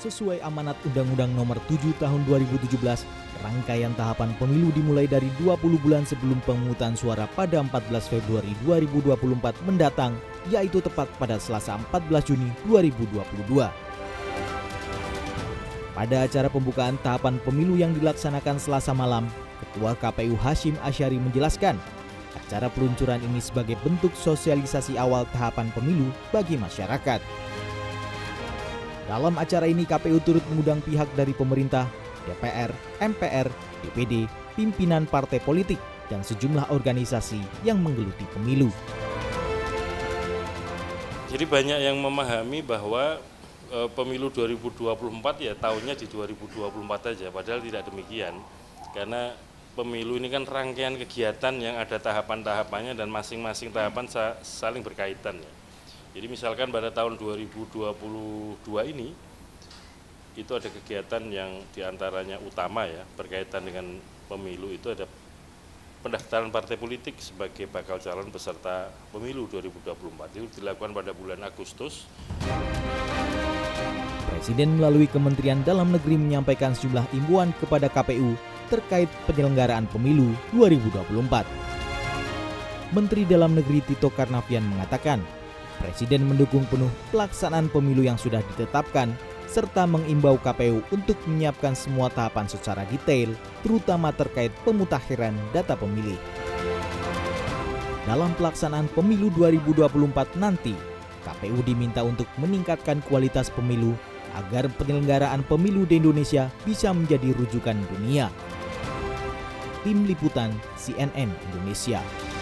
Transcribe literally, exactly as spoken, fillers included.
Sesuai amanat Undang-Undang Nomor tujuh Tahun dua ribu tujuh belas, rangkaian tahapan pemilu dimulai dari dua puluh bulan sebelum pemungutan suara pada empat belas Februari dua ribu dua puluh empat mendatang, yaitu tepat pada Selasa empat belas Juni dua ribu dua puluh dua. Pada acara pembukaan tahapan pemilu yang dilaksanakan Selasa malam, Ketua K P U Hasyim Asyari menjelaskan, acara peluncuran ini sebagai bentuk sosialisasi awal tahapan pemilu bagi masyarakat. Dalam acara ini K P U turut mengundang pihak dari pemerintah, D P R, M P R, D P D, pimpinan partai politik, dan sejumlah organisasi yang menggeluti pemilu. Jadi banyak yang memahami bahwa e, pemilu dua ribu dua puluh empat ya tahunnya di dua ribu dua puluh empat saja, padahal tidak demikian. Karena pemilu ini kan rangkaian kegiatan yang ada tahapan-tahapannya dan masing-masing tahapan sa saling berkaitan. Ya. Jadi misalkan pada tahun dua ribu dua puluh dua ini, itu ada kegiatan yang diantaranya utama ya, berkaitan dengan pemilu, itu ada pendaftaran partai politik sebagai bakal calon peserta pemilu dua ribu dua puluh empat. Itu dilakukan pada bulan Agustus. Presiden melalui Kementerian Dalam Negeri menyampaikan sejumlah imbauan kepada K P U terkait penyelenggaraan pemilu dua ribu dua puluh empat. Menteri Dalam Negeri Tito Karnavian mengatakan, Presiden mendukung penuh pelaksanaan pemilu yang sudah ditetapkan, serta mengimbau K P U untuk menyiapkan semua tahapan secara detail, terutama terkait pemutakhiran data pemilih. Dalam pelaksanaan pemilu dua ribu dua puluh empat nanti, K P U diminta untuk meningkatkan kualitas pemilu agar penyelenggaraan pemilu di Indonesia bisa menjadi rujukan dunia. Tim Liputan C N N Indonesia.